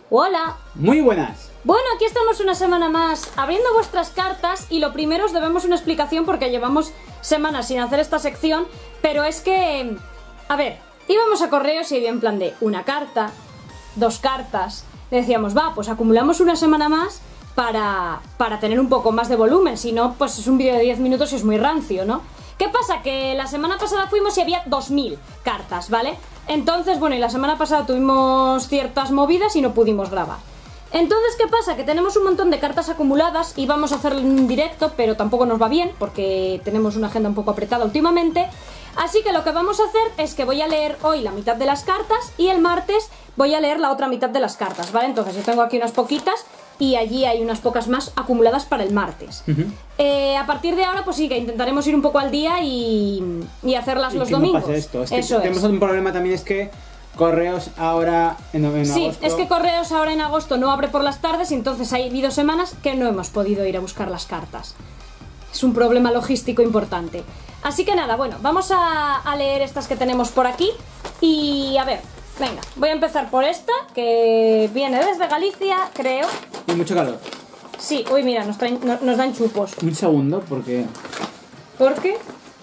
Hola. Muy buenas. Bueno, aquí estamos una semana más abriendo vuestras cartas y lo primero os debemos una explicación porque llevamos semanas sin hacer esta sección, pero es que, a ver, íbamos a correos y había en plan de una carta, 2 cartas, y decíamos, va, pues acumulamos una semana más para tener un poco más de volumen, si no, pues es un vídeo de 10 minutos y es muy rancio, ¿no? ¿Qué pasa? Que la semana pasada fuimos y había 2000 cartas, ¿vale? Entonces, bueno, y la semana pasada tuvimos ciertas movidas y no pudimos grabar. Entonces, ¿qué pasa? Que tenemos un montón de cartas acumuladas y vamos a hacerlo en directo, pero tampoco nos va bien porque tenemos una agenda un poco apretada últimamente. Así que lo que vamos a hacer es que voy a leer hoy la mitad de las cartas y el martes voy a leer la otra mitad de las cartas, ¿vale? Entonces yo tengo aquí unas poquitas y allí hay unas pocas más acumuladas para el martes. A partir de ahora, pues sí, que intentaremos ir un poco al día y hacerlas los domingos. Pase esto. Es que tenemos un problema también, es que correos ahora en agosto. Sí, es que correos ahora en agosto no abre por las tardes y entonces ha habido semanas que no hemos podido ir a buscar las cartas. Es un problema logístico importante. Así que nada, bueno, vamos a leer estas que tenemos por aquí y a ver, venga, voy a empezar por esta que viene desde Galicia, creo. Y mucho calor. Sí, uy, mira, nos dan chupos. Un segundo, porque... ¿Por qué?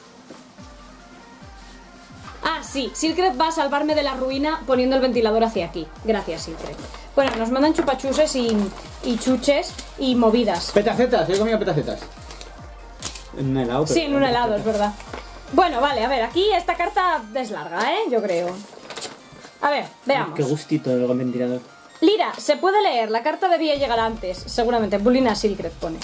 Ah, sí, Silkret va a salvarme de la ruina poniendo el ventilador hacia aquí. Gracias, Silkret. Bueno, nos mandan chupachuses y chuches y movidas. Petacetas, he comido petacetas. En un helado. Sí, en un helado, es verdad. Bueno, vale, a ver, aquí esta carta es larga, ¿eh? Yo creo. A ver, veamos. Qué gustito el ventilador. Lira, se puede leer, la carta debía llegar antes. Seguramente, Bullying a Silkret pone.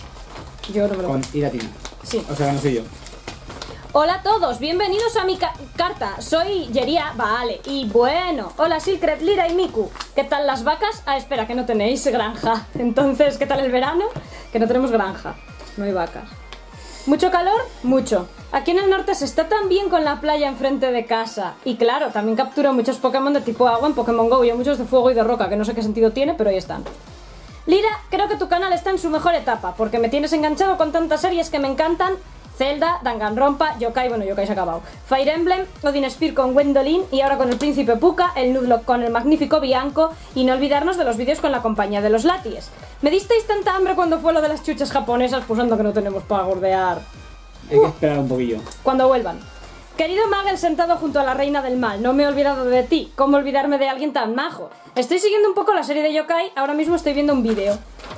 Yo no me lo... Con Iratina. Sí. O sea, no soy yo. Hola a todos, bienvenidos a mi carta. Soy Yeria, vale. Y bueno, hola Silkret, Lira y Miku. ¿Qué tal las vacas? Ah, espera, que no tenéis granja. Entonces, ¿qué tal el verano? Que no tenemos granja, no hay vacas. ¿Mucho calor? Mucho. Aquí en el norte se está tan bien con la playa enfrente de casa. Y claro, también capturo muchos Pokémon de tipo agua en Pokémon GO y muchos de fuego y de roca, que no sé qué sentido tiene, pero ahí están. Lira, creo que tu canal está en su mejor etapa, porque me tienes enganchado con tantas series que me encantan. Zelda, Danganronpa, Yokai, bueno, Yokai se ha acabado, Fire Emblem, Odin Sphere con Gwendolyn y ahora con el Príncipe Puka, el Nuzlocke con el magnífico Bianco y no olvidarnos de los vídeos con la compañía de los Laties. ¿Me disteis tanta hambre cuando fue lo de las chuches japonesas? Pues anda que no tenemos para gordear. Hay que esperar un poquillo. Cuando vuelvan. Querido Magel sentado junto a la reina del mal, no me he olvidado de ti. ¿Cómo olvidarme de alguien tan majo? Estoy siguiendo un poco la serie de Yokai, ahora mismo estoy viendo un vídeo.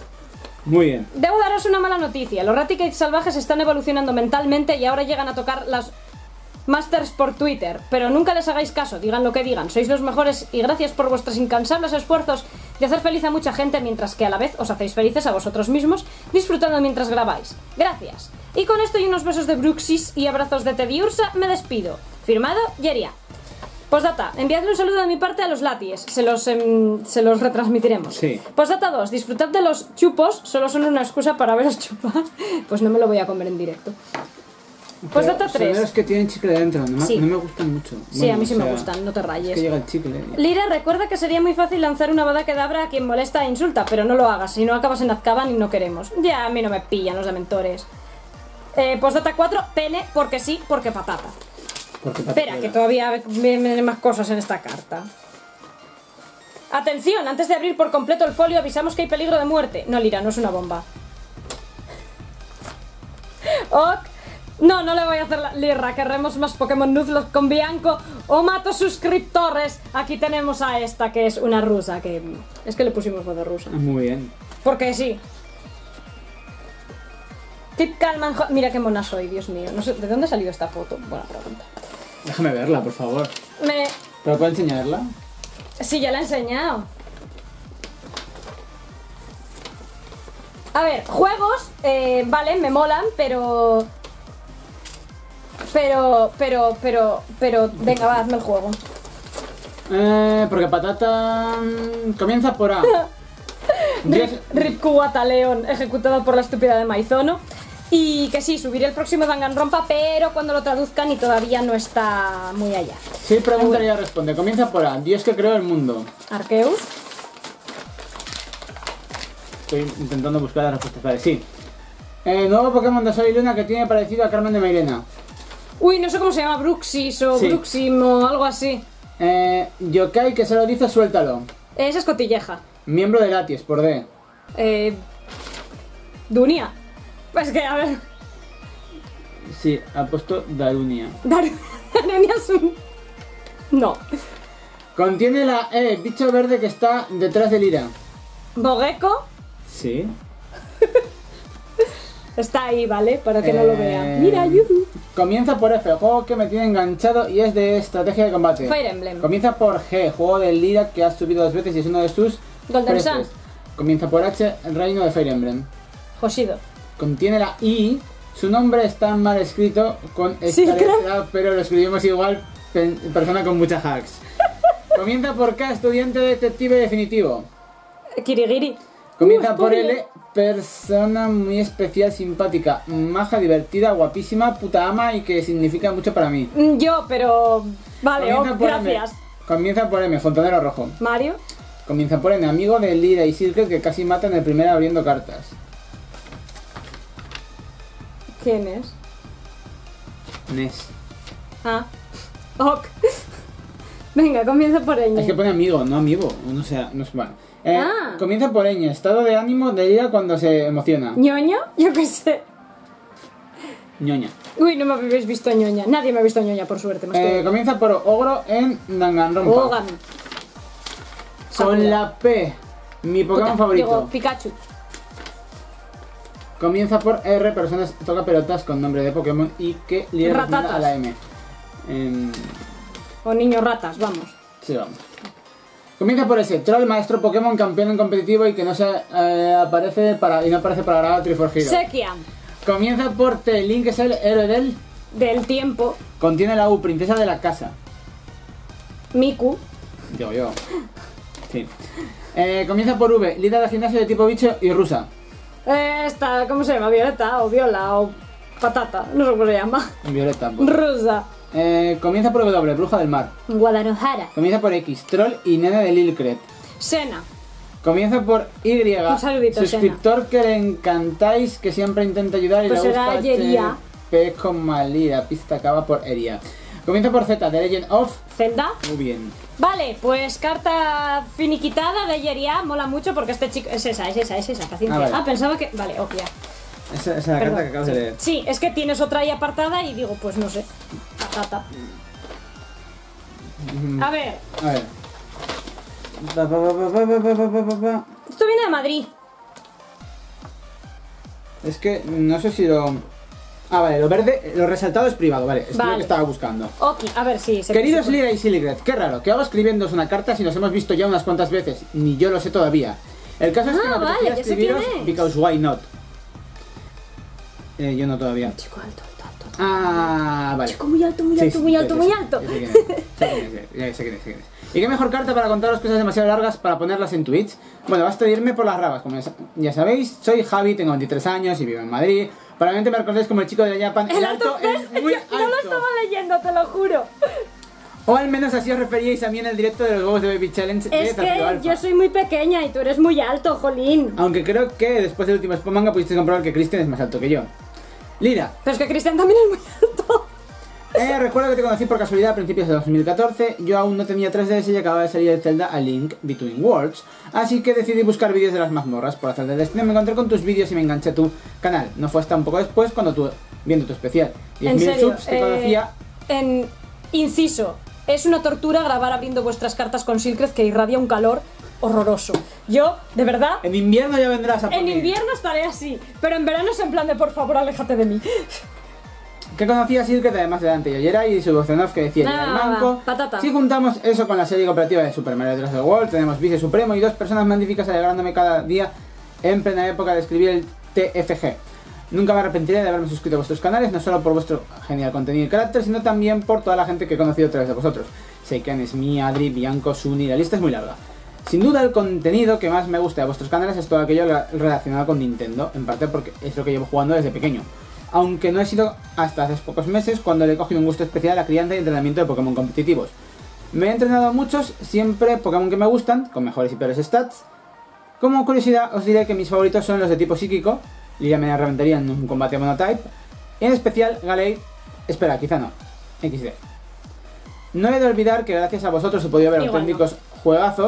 Muy bien. Debo daros una mala noticia. Los Raticates salvajes están evolucionando mentalmente y ahora llegan a tocar las Masters por Twitter. Pero nunca les hagáis caso, digan lo que digan. Sois los mejores y gracias por vuestros incansables esfuerzos de hacer feliz a mucha gente mientras que a la vez os hacéis felices a vosotros mismos disfrutando mientras grabáis. Gracias. Y con esto y unos besos de Bruxis y abrazos de Teddy Ursa me despido. Firmado, Yeria. Postdata, enviadle un saludo de mi parte a los Laties, se los retransmitiremos. Sí. Postdata 2, disfrutad de los chupos, solo son una excusa para veros chupar. Pues no me lo voy a comer en directo. Postdata 3. Son los que tienen chicle dentro, Sí. no me gustan mucho. Sí, Bueno, a mí sí o sea, me gustan, no te rayes. Es que llega el chicle. Lira, recuerda que sería muy fácil lanzar una Avada Kedavra a quien molesta e insulta, pero no lo hagas, si no acabas en Azkaban y no queremos. Ya, a mí no me pillan los dementores. Postdata 4, pene, porque sí, porque patata. Espera, que todavía vienen más cosas en esta carta. Atención, antes de abrir por completo el folio avisamos que hay peligro de muerte. No, Lira, no es una bomba. Ok. No, no le voy a hacer la Lira, querremos más Pokémon Nuzlocke con Bianco o mato suscriptores. Aquí tenemos a esta que es una rusa, que es que le pusimos voz de rusa. Muy bien. Porque sí. Tip Calman, mira qué mona soy, Dios mío. No sé, ¿de dónde ha salido esta foto? Buena pregunta. Déjame verla, por favor. ¿Pero puedo enseñarla? Sí, ya la he enseñado. A ver, juegos, vale, me molan, pero... venga, va, hazme el juego. Porque patata... comienza por A. Rip Kuwata León, ejecutado por la estúpida de Maizono. Y que sí, subiré el próximo Danganronpa, pero cuando lo traduzcan y todavía no está muy allá. Sí, pregunta y ya responde. Comienza por A. Dios que creó el mundo. Arceus. Estoy intentando buscar las respuestas. Vale, sí. Nuevo Pokémon de Sol y Luna que tiene parecido a Carmen de Mairena. Uy, no sé cómo se llama, Bruxis o sí. Bruxim o algo así. Yokai que se lo dice, suéltalo. Esa es Cotilleja. Miembro de Latias, por D. Dunia. Pues que, a ver. Sí, ha puesto Darunia. Darunia es un... No. Contiene la E, bicho verde que está detrás del Ira. Bogeco. Sí. Está ahí, ¿vale? Para que no lo vea. Mira, yuhu. Comienza por F, juego que me tiene enganchado y es de estrategia de combate. Fire Emblem. Comienza por G, juego del Lira que has subido 2 veces y es uno de sus Golden precios. Sun. Comienza por H, reino de Fire Emblem. Hoshido. Contiene la I, su nombre está mal escrito con esta Sí, letra, pero lo escribimos igual, persona con muchas hacks. Comienza por K, estudiante detective definitivo. Kirigiri. Comienza por spoiler. L, persona muy especial, simpática, maja, divertida, guapísima, puta ama y que significa mucho para mí. Yo, pero... Vale, Comienza por gracias. M. Comienza por M, fontanero rojo. Mario. Comienza por N, amigo de Lira y Silke que casi matan el primero abriendo cartas. ¿Quién es? Nes. Ah. Ok. Venga, comienza por ñ. Es que pone amigo, no amigo. No sé, no es bueno. Ah. Comienza por ñ, estado de ánimo de Lira cuando se emociona. ¿Ñoño? Yo qué sé. Ñoña. Uy, no me habéis visto ñoña. Nadie me ha visto ñoña, por suerte. Más que... Comienza por ogro en Danganronpa. Ogan. Con la P, mi Pokémon favorito. Digo, Pikachu. Comienza por R, personas toca pelotas con nombre de Pokémon y que Lira responde Ratatas. a la M. O niños ratas, vamos. Sí, vamos. Comienza por S, Troll, maestro Pokémon, campeón en competitivo y que no se aparece para no aparece para grabar Triforce Hero. Sekiam. Comienza por T, Link es el héroe del... Del tiempo. Contiene la U, princesa de la casa. Miku. Digo yo. Sí. Comienza por V, líder de gimnasio de tipo bicho y rusa. Esta, ¿cómo se llama? Violeta o Viola o Patata. No sé cómo se llama. Violeta. Pues. Rusa. Comienza por W, bruja del mar. Guadalajara. Comienza por X, troll y nene de Lilcret. Sena. Comienza por Y, Un saludito, suscriptor que le encantáis, que siempre intenta ayudar y Pues le será gusta Yeria. P con Malira, pista acaba por Eria. Comienza por Z, The Legend of... Zelda. Muy bien. Vale, pues carta finiquitada de Yeria. Mola mucho porque este chico... Es esa, paciencia. Vale. Pensaba que... Vale, ok, ya. Esa es la Perdón, carta que acabas sí. de leer. Sí, es que tienes otra ahí apartada y digo, pues no sé. Patata. A ver, A ver. Pa. esto viene de Madrid. Es que no sé si lo... Ah, vale, lo verde, lo resaltado es privado, vale, es lo Vale. que estaba buscando. Ok, a ver si... Queridos Lira y Siligret, qué raro, que hago escribiéndoos una carta si nos hemos visto ya unas cuantas veces, ni yo lo sé todavía. El caso es que Ah, me apetecía vale, ya sé quién escribiros es. because why not. Yo no todavía. Chico alto. Ah, vale. Chico muy alto, muy Sí, alto, sí, muy sí, alto, sí, muy sí, alto. Sé quién es. ¿Y qué mejor carta para contaros cosas demasiado largas para ponerlas en Twitch? Bueno, basta de irme por las rabas. Como ya sabéis, soy Javi, tengo 23 años y vivo en Madrid. Probablemente me recordéis como el chico de la Japan. El alto es muy alto. No lo estaba leyendo, te lo juro. O al menos así os referíais a mí en el directo de los huevos de Baby Challenge de Es Desafío que Alpha. yo soy muy pequeña y tú eres muy alto, jolín. Aunque creo que después del último Spawn Manga pudisteis comprobar que Christian es más alto que yo. Lira, Pero es que Cristian también es muy alto. recuerdo que te conocí por casualidad a principios de 2014. Yo aún no tenía 3DS y acababa de salir el Zelda A Link Between Worlds. Así que decidí buscar vídeos de las mazmorras. Por hacer del destino me encontré con tus vídeos y me enganché a tu canal. No fue hasta un poco después cuando tú, viendo tu especial En 10.000 serio, subs, te conocía. en inciso, es una tortura grabar abriendo vuestras cartas con Silcret que irradia un calor horroroso. Yo, de verdad, En invierno ya vendrás a por en mí. invierno estaré así, pero en verano es en plan de por favor, aléjate de mí. Que conocía a Silket además de Dante Yoyera y su voz en off que decía Ah, el manco. patata. Si juntamos eso con la serie cooperativa de Super Mario Bros. The World, tenemos Vice Supremo y dos personas magníficas alegrándome cada día en plena época de escribir el TFG. Nunca me arrepentiré de haberme suscrito a vuestros canales, no solo por vuestro genial contenido y carácter, sino también por toda la gente que he conocido a través de vosotros. Seiken, Smi, Adri, Bianco, Suni, la lista es muy larga. Sin duda el contenido que más me gusta de vuestros canales es todo aquello relacionado con Nintendo, en parte porque es lo que llevo jugando desde pequeño. Aunque no he sido hasta hace pocos meses cuando le he cogido un gusto especial a la crianza y entrenamiento de Pokémon competitivos. Me he entrenado a muchos, siempre Pokémon que me gustan, con mejores y peores stats. Como curiosidad os diré que mis favoritos son los de tipo psíquico, Lilia me reventaría en un combate monotype, y en especial Galei, espera, quizá no, XD. No he de olvidar que gracias a vosotros he podido ver Igual auténticos juegazos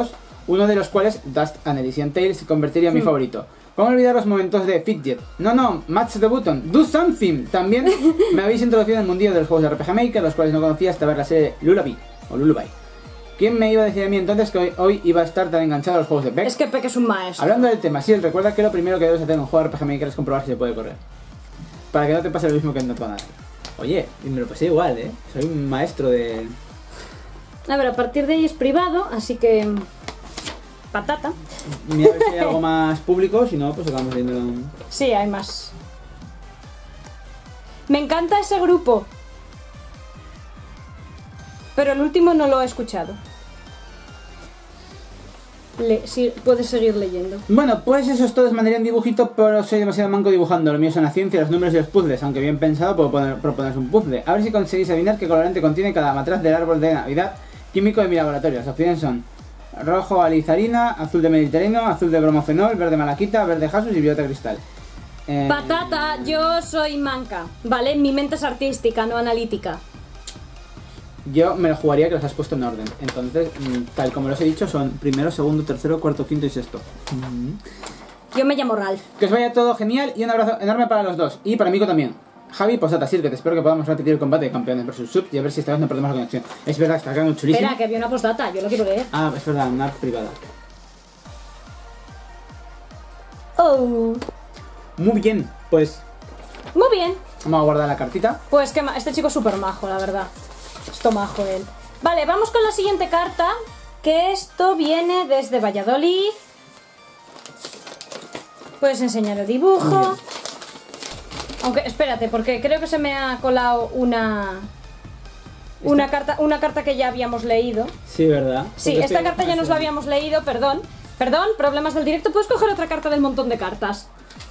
uno de los cuales, Dust and Elysian Tales, se convertiría en mi favorito. ¿Cómo olvidar los momentos de Fidget? No, match the button, do something. También me habéis introducido en el mundillo de los juegos de RPG Maker, los cuales no conocía hasta ver la serie Lullaby, o Lullaby. ¿Quién me iba a decir a mí entonces que hoy iba a estar tan enganchado a los juegos de Peck? Es que Peck es un maestro. Hablando del tema, sí, recuerda que lo primero que debes hacer en un juego de RPG Maker es comprobar si se puede correr. Para que no te pase lo mismo que en Notbanal. Oye, y me lo pasé igual, soy un maestro de... A ver, a partir de ahí es privado, así que... patata. Mira a ver si hay algo más público, si no, pues acabamos viendo... Sí, hay más. Me encanta ese grupo. Pero el último no lo he escuchado. Sí, puedes seguir leyendo. Bueno, pues eso es todo, es mandaría un dibujito, pero soy demasiado manco dibujando. Lo mío son la ciencia, los números y los puzzles, aunque bien pensado puedo proponeros un puzzle. A ver si conseguís adivinar qué colorante contiene cada matraz del árbol de Navidad químico de mi laboratorio. Las opciones son rojo alizarina, azul de mediterráneo, azul de bromofenol, verde malaquita, verde jasus y violeta cristal. Patata, yo soy manca, ¿vale? Mi mente es artística, no analítica. Yo me lo jugaría que los has puesto en orden. Entonces, tal como los he dicho, son primero, segundo, tercero, cuarto, quinto y sexto. Yo me llamo Ralph. Que os vaya todo genial y un abrazo enorme para los dos. Y para Mico también. Javi, posata, Sirket, espero que podamos repetir el combate de campeones versus subs y a ver si esta vez no perdemos la conexión. Es verdad, está quedando chulísimo. Espera, que había una postdata, yo lo quiero leer. Ah, es verdad, una privada. Oh. Muy bien, pues Muy bien. vamos a guardar la cartita. Pues que este chico es súper majo, la verdad. Esto majo él. Vale, vamos con la siguiente carta. Que esto viene desde Valladolid. Puedes enseñar el dibujo. Aunque, espérate, porque creo que se me ha colado una carta que ya habíamos leído. Sí, ¿verdad? Sí, esta carta ya nos la habíamos leído, perdón. Perdón, problemas del directo. ¿Puedes coger otra carta del montón de cartas?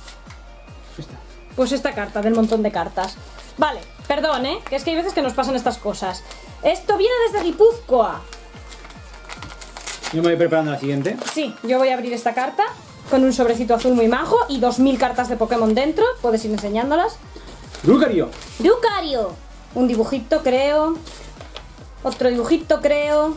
Pues esta carta del montón de cartas. Vale, perdón, que es que hay veces que nos pasan estas cosas. Esto viene desde Guipúzcoa. Yo me voy preparando la siguiente. Sí, yo voy a abrir esta carta con un sobrecito azul muy majo y 2000 cartas de Pokémon dentro. Puedes ir enseñándolas. Lucario. Lucario. Un dibujito, creo. Otro dibujito, creo.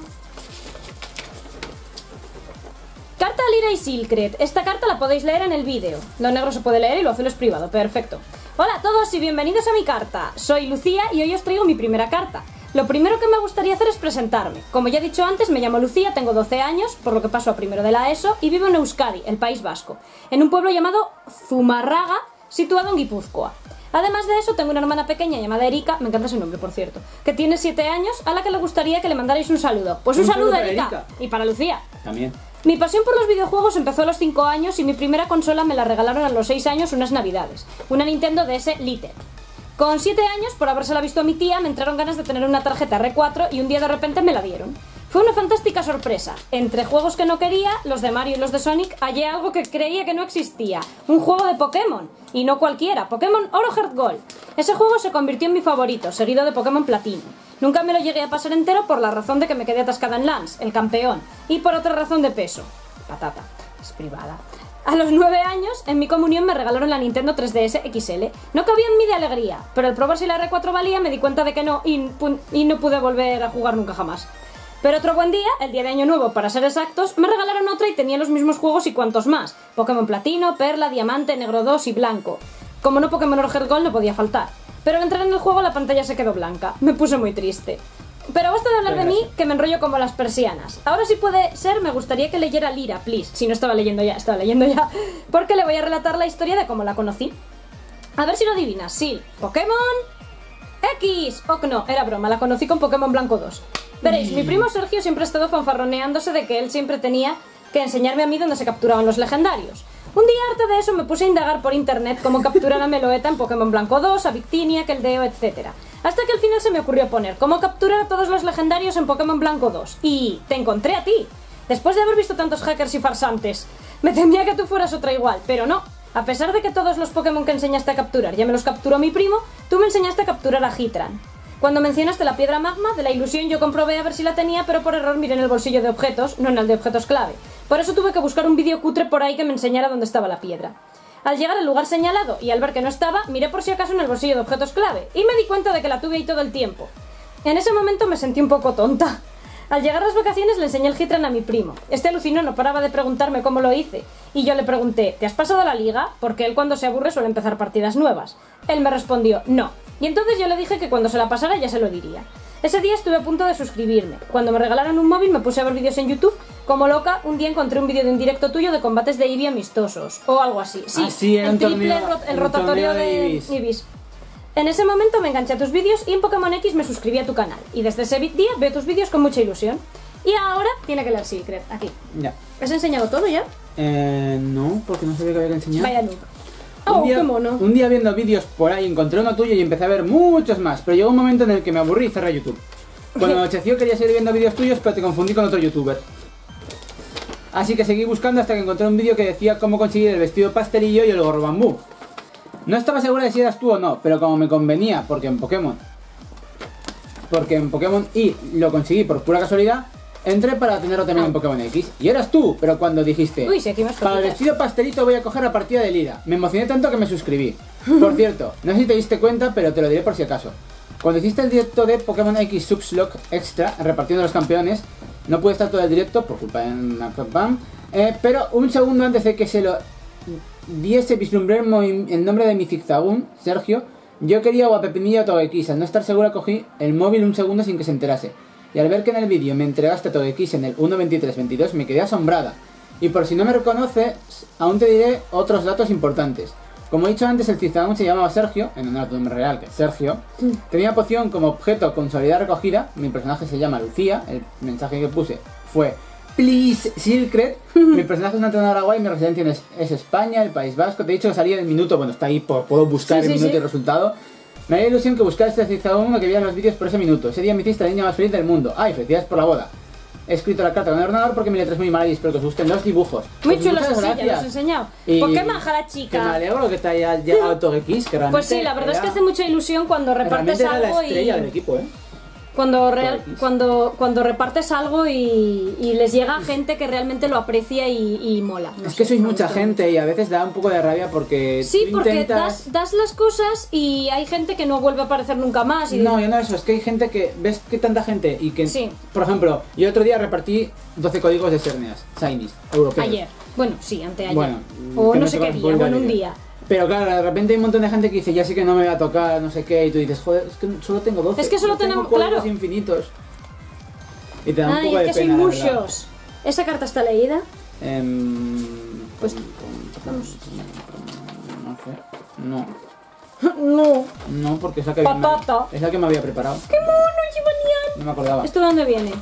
Carta Lira y Silkret. Esta carta la podéis leer en el vídeo. Lo negro se puede leer y lo azul es privado. Perfecto. Hola a todos y bienvenidos a mi carta. Soy Lucía y hoy os traigo mi primera carta. Lo primero que me gustaría hacer es presentarme. Como ya he dicho antes, me llamo Lucía, tengo 12 años, por lo que paso a primero de la ESO, y vivo en Euskadi, el País Vasco, en un pueblo llamado Zumarraga, situado en Guipúzcoa. Además de eso, tengo una hermana pequeña llamada Erika, me encanta ese nombre, por cierto, que tiene 7 años, a la que le gustaría que le mandarais un saludo. Pues un saludo, Erika. Y para Lucía. También. Mi pasión por los videojuegos empezó a los 5 años y mi primera consola me la regalaron a los 6 años unas navidades, una Nintendo DS Lite. Con 7 años, por habérsela visto a mi tía, me entraron ganas de tener una tarjeta R4 y un día de repente me la dieron. Fue una fantástica sorpresa. Entre juegos que no quería, los de Mario y los de Sonic, hallé algo que creía que no existía. Un juego de Pokémon. Y no cualquiera, Pokémon Oro Heart Gold. Ese juego se convirtió en mi favorito, seguido de Pokémon Platino. Nunca me lo llegué a pasar entero por la razón de que me quedé atascada en Lance, el campeón, y por otra razón de peso. Patata, es privada. A los 9 años, en mi comunión me regalaron la Nintendo 3DS XL. No cabía en mí de alegría, pero al probar si la R4 valía me di cuenta de que no y no pude volver a jugar nunca jamás. Pero otro buen día, el día de Año Nuevo para ser exactos, me regalaron otra y tenía los mismos juegos y cuantos más. Pokémon Platino, Perla, Diamante, Negro 2 y Blanco. Como no Pokémon Oro Heart Gold no podía faltar. Pero al entrar en el juego la pantalla se quedó blanca. Me puse muy triste. Pero basta de hablar de mí, que me enrollo como las persianas. Ahora sí puede ser, me gustaría que leyera Lira, please. Si no estaba leyendo ya, porque le voy a relatar la historia de cómo la conocí. A ver si lo adivinas. Sí, Pokémon X. Oh, no, era broma, la conocí con Pokémon Blanco 2. Veréis, mi primo Sergio siempre ha estado fanfarroneándose de que él siempre tenía que enseñarme a mí dónde se capturaban los legendarios. Un día, harta de eso, me puse a indagar por internet cómo capturar a Meloetta en Pokémon Blanco 2, a Victini, Keldeo, etc. Hasta que al final se me ocurrió poner cómo capturar a todos los legendarios en Pokémon Blanco 2. Y te encontré a ti. Después de haber visto tantos hackers y farsantes, me temía que tú fueras otra igual, pero no. A pesar de que todos los Pokémon que enseñaste a capturar ya me los capturó mi primo, tú me enseñaste a capturar a Hitran. Cuando mencionaste la piedra magma, de la ilusión yo comprobé a ver si la tenía, pero por error miré en el bolsillo de objetos, no en el de objetos clave. Por eso tuve que buscar un vídeo cutre por ahí que me enseñara dónde estaba la piedra. Al llegar al lugar señalado y al ver que no estaba, miré por si acaso en el bolsillo de objetos clave y me di cuenta de que la tuve ahí todo el tiempo. En ese momento me sentí un poco tonta. Al llegar las vacaciones le enseñé el Hitran a mi primo. Este alucinó, no paraba de preguntarme cómo lo hice. Y yo le pregunté, ¿te has pasado la liga? Porque él cuando se aburre suele empezar partidas nuevas. Él me respondió, no. Y entonces yo le dije que cuando se la pasara ya se lo diría. Ese día estuve a punto de suscribirme. Cuando me regalaron un móvil me puse a ver vídeos en YouTube. Como loca, un día encontré un vídeo de un directo tuyo de combates de Eevee amistosos. O algo así. Sí, era el triple, el rotatorio de Eevees. En ese momento me enganché a tus vídeos y en Pokémon X me suscribí a tu canal. Y desde ese día veo tus vídeos con mucha ilusión. Y ahora tiene que leer Secret, aquí. Ya. ¿Has enseñado todo ya? No, porque no sabía que había que enseñar. Vaya noob. Oh, qué mono. Un día viendo vídeos por ahí encontré uno tuyo y empecé a ver muchos más. Pero llegó un momento en el que me aburrí y cerré YouTube. Cuando anocheció quería seguir viendo vídeos tuyos, pero te confundí con otro youtuber. Así que seguí buscando hasta que encontré un vídeo que decía cómo conseguir el vestido pastelillo y el gorro bambú. No estaba segura de si eras tú o no, pero como me convenía, porque en Pokémon Y lo conseguí por pura casualidad, entré para tenerlo también en Pokémon X. Y eras tú, pero cuando dijiste, uy, sí, aquí más para el vestido pastelito voy a coger la partida de Lira, me emocioné tanto que me suscribí. Por cierto, no sé si te diste cuenta, pero te lo diré por si acaso. Cuando hiciste el directo de Pokémon X Subslot Extra, repartiendo los campeones, no pude estar todo el directo por culpa de una pero un segundo antes de que se lo diese vislumbré el nombre de mi Zigzagoon, Sergio. Yo quería o a Pepinillo o a Togekiss. Al no estar segura cogí el móvil un segundo sin que se enterase. Y al ver que en el vídeo me entregaste a Togekiss en el 1.23.22 me quedé asombrada. Y por si no me reconoces, aún te diré otros datos importantes. Como he dicho antes, el Zigzagoon se llamaba Sergio, en honor a tu nombre real, que es Sergio. Tenía poción como objeto con su habilidad recogida. Mi personaje se llama Lucía. El mensaje que puse fue Please Secret. Mi personaje es una entrenadora guay, mi residencia es España, el País Vasco. Te he dicho que salía el minuto, bueno, está ahí, puedo buscar el minuto y el resultado. Me haría ilusión que buscaras este Zigzagoon, que vieras los vídeos por ese minuto. Ese día me hiciste la niña más feliz del mundo. Ay, felicidades por la boda. He escrito la carta con el ordenador porque mi letra es muy mala y espero que os gusten los dibujos. Muy Pues chulos muchas así, ya gracias. los he enseñado. Y ¿Por qué maja la Que chica? me alegro que te haya llegado Togekiss, que realmente Pues sí, la verdad es que hace mucha ilusión cuando repartes era algo la estrella y... del equipo, Cuando repartes algo y les llega a gente que realmente lo aprecia y mola. No Es sé, que sois me mucha gusta gente y a veces da un poco de rabia porque sí, tú porque intentas... das las cosas y hay gente que no vuelve a aparecer nunca más. Y No, yo no eso, es que hay gente que... ¿Ves que tanta gente? Y que, sí. Por ejemplo, yo otro día repartí 12 códigos de Cerneas, Shinies, europeos. Ayer. Bueno, sí, anteayer. Bueno, o que no no sé te qué vas a día, volver bueno, a un leer. día. Pero claro, de repente hay un montón de gente que dice, ya sé que no me va a tocar, no sé qué, y tú dices, joder, es que solo tengo 12. Es que solo no tengo tenemos, códigos claro. infinitos. Y te da un Ay, poco de es que pena, soy la verdad. muchos. ¿Esa carta está leída? Pues... Vamos. No sé. No. No. No, porque es la que, Patata. es la que me había preparado. ¡Qué mono, Gibanian! No me acordaba. ¿Esto de dónde viene?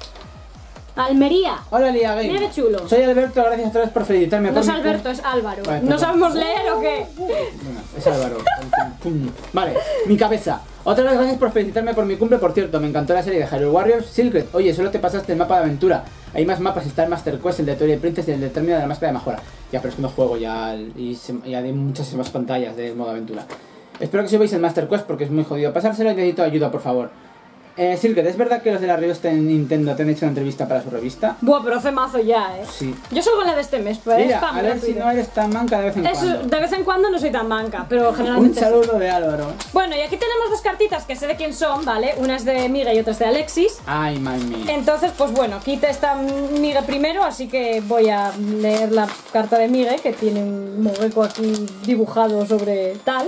Almería. Hola, Lia Game. Mira qué chulo. Soy Alberto, gracias a todos por felicitarme. No por es mi Alberto, es Álvaro. Vale, ¿No perdón. sabemos leer o qué? Bueno, es Álvaro. Pum. Vale, mi cabeza. Otra vez gracias por felicitarme por mi cumple, por cierto, me encantó la serie de Hyrule Warriors Secret. Oye, solo te pasaste el mapa de aventura. Hay más mapas, está el Master Quest, el de Twilight Princess y el de Termina de la Máscara de Majora. Ya, pero es que no juego ya y ya hay muchas más pantallas de modo aventura. Espero que subáis el Master Quest porque es muy jodido pasárselo y necesito ayuda, por favor. Secret, ¿es verdad que los de la revista de Nintendo te han hecho una entrevista para su revista? Buah, pero hace mazo ya, Sí. Yo salgo en la de este mes, pero es Mira, spam a ver gratuito. si no eres tan manca de vez en Eso, cuando. de vez en cuando no soy tan manca, pero Un generalmente sí. saludo de Álvaro. Bueno, y aquí tenemos dos cartitas que sé de quién son, ¿vale? Una es de Miga y otra es de Alexis. Ay, mami. Entonces, pues bueno, quita esta Migue primero, así que voy a leer la carta de Migue, que tiene un mogeco aquí dibujado sobre tal.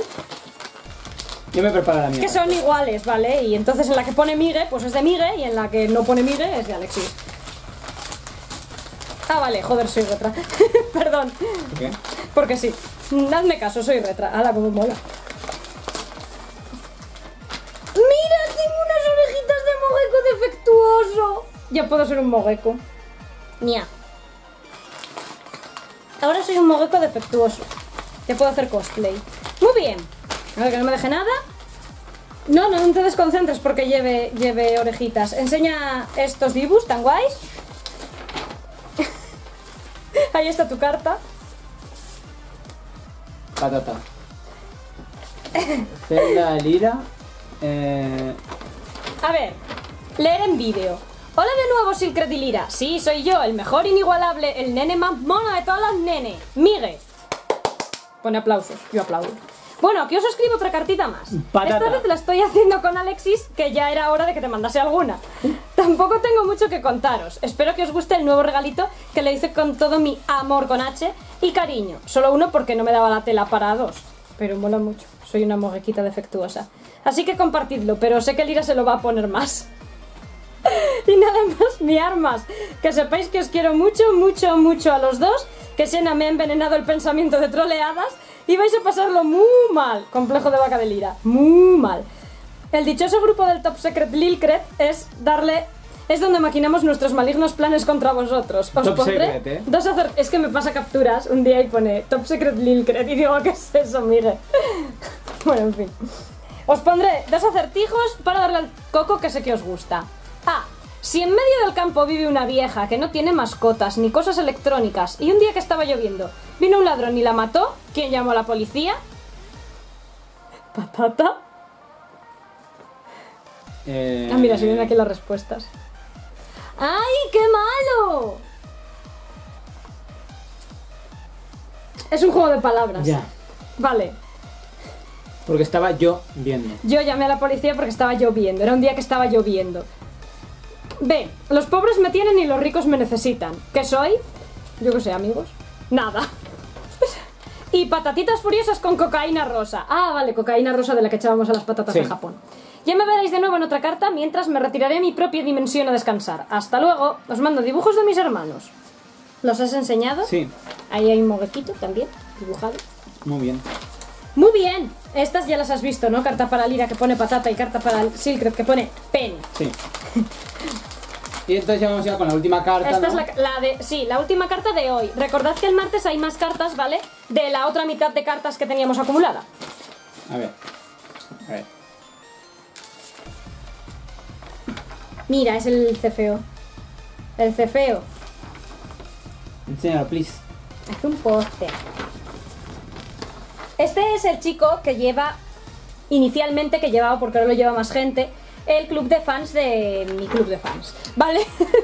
Yo me preparo la mía. Que son iguales, ¿vale? Y entonces en la que pone Migue, pues es de Migue, y en la que no pone Migue es de Alexis. Ah, vale, joder, soy retra. Perdón. ¿Por qué? Porque sí. Dadme caso, soy retra. Ala, como mola. ¡Mira! Tengo unas orejitas de mogeco defectuoso. Ya puedo ser un mogeco. Nia. Ahora soy un mogeco defectuoso. Ya puedo hacer cosplay. Muy bien. A ver, que no me deje nada. No, no te desconcentres porque lleve orejitas. Enseña estos dibujos tan guays. Ahí está tu carta. Patata. Zelda Lira. A ver, leer en vídeo. Hola de nuevo, Secret y Lira. Sí, soy yo, el mejor inigualable, el nene más mono de todas las nenes. Migue. Pone aplausos, yo aplaudo. Bueno, aquí os escribo otra cartita más. Patata. Esta vez la estoy haciendo con Alexis, que ya era hora de que te mandase alguna. Tampoco tengo mucho que contaros. Espero que os guste el nuevo regalito que le hice con todo mi amor con H y cariño. Solo uno porque no me daba la tela para dos. Pero mola mucho. Soy una moguequita defectuosa. Así que compartidlo, pero sé que Lira se lo va a poner más. Y nada más, ni armas. Que sepáis que os quiero mucho, mucho, mucho a los dos. Que Sena me ha envenenado el pensamiento de troleadas. Y vais a pasarlo muy mal. Complejo de vaca de Lira. Muy mal. El dichoso grupo del Top Secret Lilcred es donde maquinamos nuestros malignos planes contra vosotros. Os Top pondré Secret, es que me pasa capturas un día y pone Top Secret Lilcred y digo, ¿qué es eso, Miguel? Bueno, en fin. Os pondré 2 acertijos para darle al coco que sé que os gusta. A. Si en medio del campo vive una vieja que no tiene mascotas ni cosas electrónicas y un día que estaba lloviendo vino un ladrón y la mató, ¿quién llamó a la policía? ¿Patata? Ah, mira, se vienen aquí las respuestas. ¡Ay, qué malo! Es un juego de palabras. Ya. Vale. Porque estaba yo viendo. Yo llamé a la policía porque estaba lloviendo. Era un día que estaba lloviendo. B. Los pobres me tienen y los ricos me necesitan. ¿Qué soy? Yo qué sé, amigos. Nada. Y patatitas furiosas con cocaína rosa. Ah, vale, cocaína rosa de la que echábamos a las patatas Sí. de Japón. Ya me veréis de nuevo en otra carta mientras me retiraré a mi propia dimensión a descansar. Hasta luego. Os mando dibujos de mis hermanos. ¿Los has enseñado? Sí, Ahí hay un moguequito también, dibujado. muy bien. Muy bien. Estas ya las has visto, ¿no? Carta para Lira que pone patata y carta para el Silkred que pone pene. Sí. Y entonces ya vamos ya con la última carta, Esta ¿no? es la última carta de hoy. Recordad que el martes hay más cartas, ¿vale? De la otra mitad de cartas que teníamos acumulada. A ver. A ver. Mira, es el cefeo. El cefeo. Enséñalo, please. Hace un póster. Este es el chico que lleva, inicialmente que llevaba, porque ahora lo lleva más gente, el club de fans de mi club de fans, ¿vale?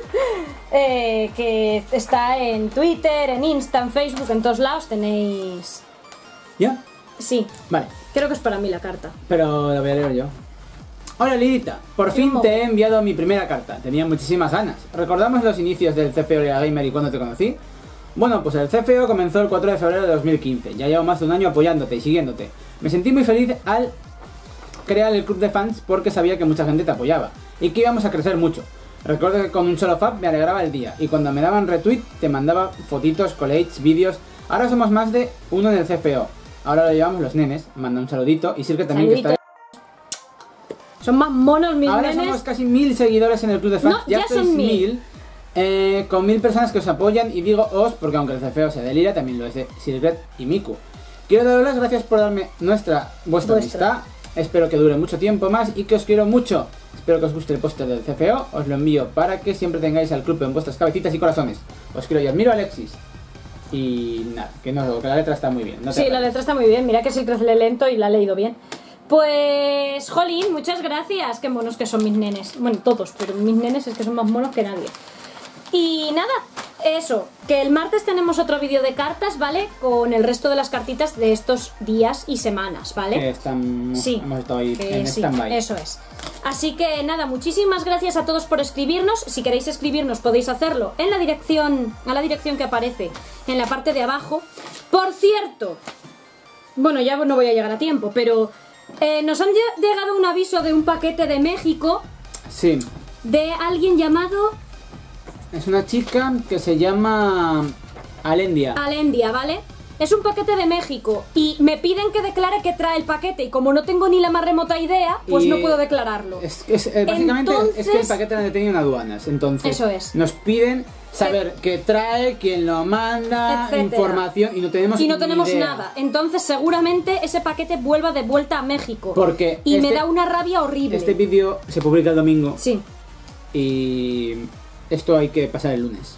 Que está en Twitter, en Insta, en Facebook, en todos lados tenéis... ¿Ya? Sí, Vale. creo que es para mí la carta. Pero la voy a leer yo. Hola Lirita, por fin ¿Cómo? te he enviado mi primera carta. Tenía muchísimas ganas. ¿Recordamos los inicios del CFO y la Gamer y cuando te conocí? Bueno, pues el CFO comenzó el 4 de febrero de 2015. Ya llevo más de un año apoyándote y siguiéndote. Me sentí muy feliz al crear el club de fans porque sabía que mucha gente te apoyaba y que íbamos a crecer mucho. Recuerdo que con un solo fab me alegraba el día y cuando me daban retweet te mandaba fotitos, collages, vídeos. Ahora somos más de uno en el CFO. Ahora lo llevamos los nenes. Manda un saludito y Silke también Saludito. que está... Son más monos mis Ahora nenes. somos casi 1000 seguidores en el club de fans. No, ya sois son 1000. Con 1000 personas que os apoyan y digo os porque aunque el CFO sea de Lira, también lo es de Silgret y Miku. Quiero daros las gracias por darme vuestra amistad. Espero que dure mucho tiempo más y que os quiero mucho. Espero que os guste el póster del CFO. Os lo envío para que siempre tengáis al club en vuestras cabecitas y corazones. Os quiero y admiro, Alexis. Y nada, que la letra está muy bien. No te Sí, la rayes. letra está muy bien. Mira que Silkred lee lento y la ha leído bien. Pues, jolín, muchas gracias. Qué monos que son mis nenes. Bueno, todos, pero mis nenes es que son más monos que nadie. Y nada, eso, que el martes tenemos otro vídeo de cartas, ¿vale? Con el resto de las cartitas de estos días y semanas, ¿vale? Sí, hemos estado ahí en sí, stand-by. eso es. Así que nada, muchísimas gracias a todos por escribirnos. Si queréis escribirnos podéis hacerlo en la dirección, a la dirección que aparece en la parte de abajo. Por cierto, bueno, ya no voy a llegar a tiempo, pero nos han llegado un aviso de un paquete de México Sí, de alguien llamado es una chica que se llama Alendia. Alendia, ¿vale? Es un paquete de México y me piden que declare que trae el paquete y como no tengo ni la más remota idea, pues Y no puedo declararlo. Básicamente es que el Entonces- paquete lo han detenido en aduanas. Entonces Eso es. nos piden saber qué trae, quién lo manda, Etcétera. información y no tenemos Y no ni tenemos idea. nada. Entonces seguramente ese paquete vuelva de vuelta a México. Porque y me da una rabia horrible. Este vídeo se publica el domingo Sí. y esto hay que pasar el lunes.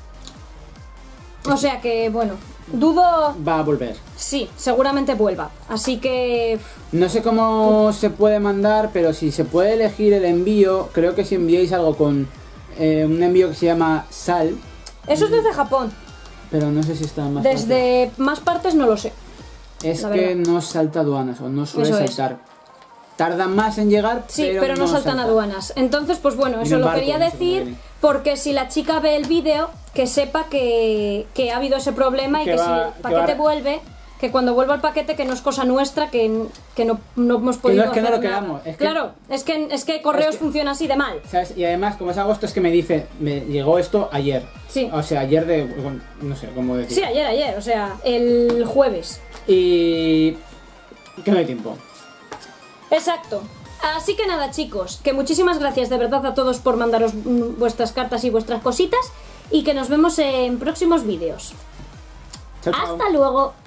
O sea que, bueno, dudo... Va a volver. Sí, seguramente vuelva. Así que... No sé cómo se puede mandar, pero si se puede elegir el envío, creo que si enviáis algo con un envío que se llama Sal, Eso es desde Japón. pero no sé si está más Desde más partes no lo sé. Es la que verdad. no salta aduanas o no suele Eso es. saltar. tardan más en llegar, sí, pero no saltan aduanas. Entonces, pues bueno, eso lo quería decir, porque si la chica ve el vídeo, que sepa que ha habido ese problema y que si el paquete vuelve, que cuando vuelva el paquete, que no es cosa nuestra, que no hemos podido hacer no lo nada. queramos. Claro, es que Correos funciona así de mal. ¿Sabes? Y además, como es agosto, es que me dice, me llegó esto ayer. Sí. O sea, ayer no sé cómo decir. Sí, ayer, o sea, el jueves. Y que no hay tiempo. Exacto. Así que nada, chicos, que muchísimas gracias de verdad a todos por mandaros vuestras cartas y vuestras cositas, y que nos vemos en próximos vídeos. Chao, chao. Hasta luego.